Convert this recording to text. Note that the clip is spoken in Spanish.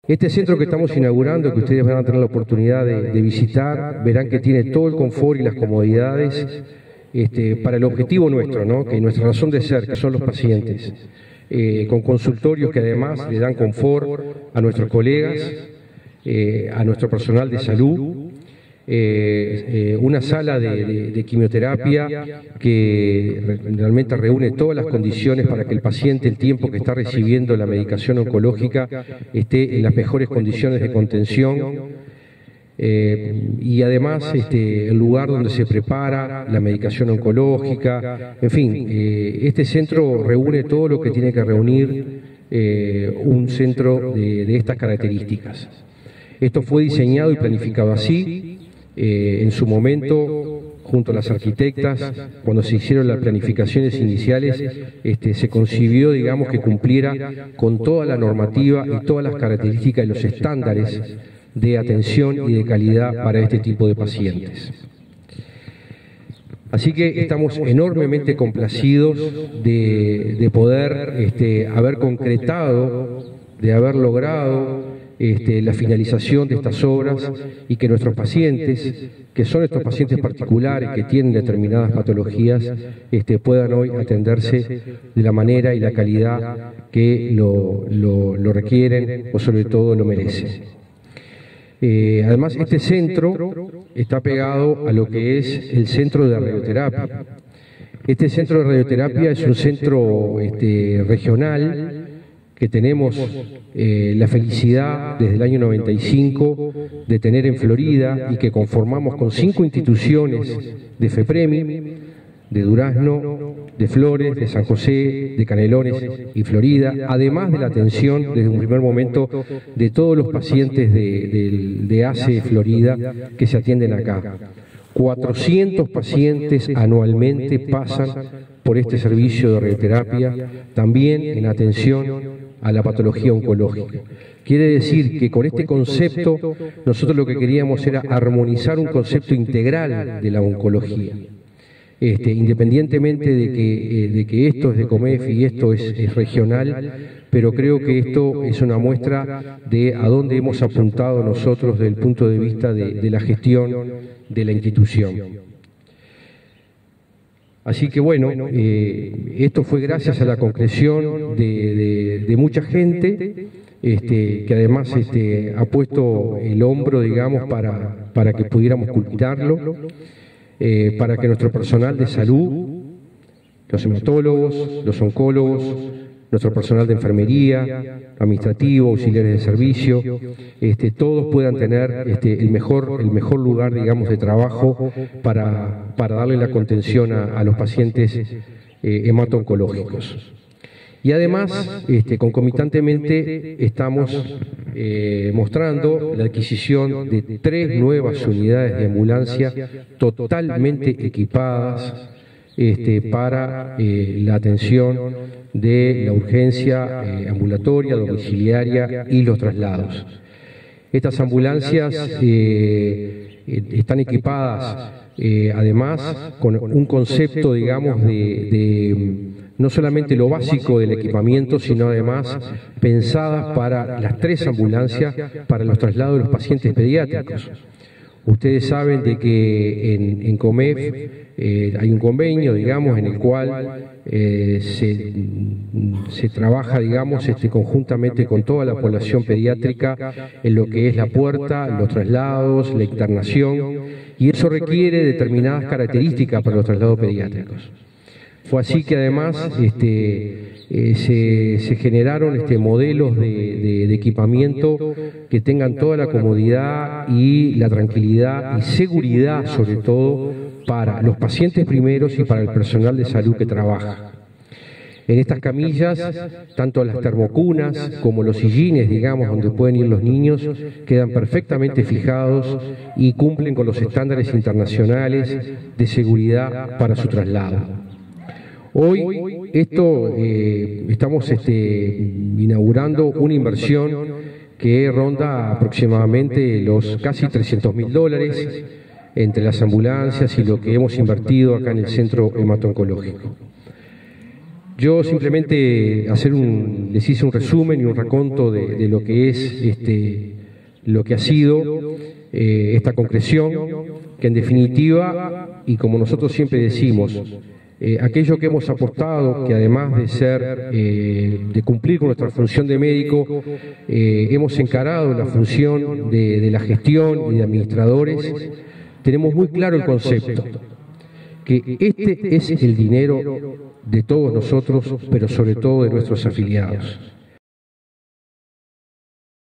Este centro que estamos inaugurando, que ustedes van a tener la oportunidad de visitar, verán que tiene todo el confort y las comodidades para el objetivo nuestro, ¿no? Que nuestra razón de ser, que son los pacientes, con consultorios que además le dan confort a nuestros colegas, a nuestro personal de salud, una sala de quimioterapia que realmente reúne todas las condiciones para que el paciente, el tiempo que está recibiendo la medicación oncológica, esté en las mejores condiciones de contención, y además el lugar donde se prepara la medicación oncológica. En fin, este centro reúne todo lo que tiene que reunir un centro de estas características. Esto fue diseñado y planificado así. En su momento, junto a las arquitectas, cuando se hicieron las planificaciones iniciales, se concibió, digamos, que cumpliera con toda la normativa y todas las características y los estándares de atención y de calidad para este tipo de pacientes. Así que estamos enormemente complacidos de poder haber concretado, de haber logrado la finalización de estas obras y que nuestros pacientes, que son estos pacientes particulares que tienen determinadas patologías, puedan hoy atenderse de la manera y la calidad que lo requieren o sobre todo lo merecen. Además, este centro está pegado a lo que es el centro de radioterapia. Este centro de radioterapia es un centro regional que tenemos la felicidad desde el año 95 de tener en Florida y que conformamos con 5 instituciones de FEPREMI, de Durazno, de Flores, de San José, de Canelones y Florida, además de la atención desde un primer momento de todos los pacientes de ACE Florida que se atienden acá. 400 pacientes anualmente pasan por este servicio de radioterapia, también en atención a la patología oncológica. Quiere decir que con este concepto nosotros lo que queríamos era armonizar un concepto integral de la oncología. Independientemente de que esto es de COMEF y esto es regional, pero creo que esto es una muestra de a dónde hemos apuntado nosotros desde el punto de vista de la gestión de la institución. Así que bueno, esto fue gracias a la concreción de mucha gente que además ha puesto el hombro, digamos, para que pudiéramos culminarlo, para que nuestro personal de salud, los hematólogos, los oncólogos, nuestro personal de enfermería, administrativo, auxiliares de servicio, todos puedan tener el mejor lugar, digamos, de trabajo para darle la contención a los pacientes hemato-oncológicos. Y además, concomitantemente, estamos mostrando la adquisición de 3 nuevas unidades de ambulancia totalmente equipadas para la atención de la urgencia ambulatoria, domiciliaria y los traslados. Estas ambulancias están equipadas además con un concepto, digamos, de no solamente lo básico del equipamiento, sino además pensadas para las 3 ambulancias para los traslados de los pacientes pediátricos. Ustedes saben de que en COMEF hay un convenio, digamos, en el cual se trabaja, digamos, conjuntamente con toda la población pediátrica en lo que es la puerta, los traslados, la internación, y eso requiere determinadas características para los traslados pediátricos. Fue así que además se generaron modelos de equipamiento que tengan toda la comodidad y la tranquilidad y seguridad, sobre todo, para los pacientes primeros y para el personal de salud que trabaja. En estas camillas, tanto las termocunas como los sillines, digamos, donde pueden ir los niños, quedan perfectamente fijados y cumplen con los estándares internacionales de seguridad para su traslado. Hoy estamos inaugurando una inversión que ronda aproximadamente los casi $300.000 entre las ambulancias y lo que hemos invertido acá en el centro hemato-oncológico. Yo simplemente les hice un resumen y un raconto de lo que es lo que ha sido esta concreción, que en definitiva, y como nosotros siempre decimos, aquello que hemos apostado, que además de cumplir con nuestra función de médico, hemos encarado la función de la gestión y de administradores, tenemos muy claro el concepto, que este es el dinero de todos nosotros, pero sobre todo de nuestros afiliados.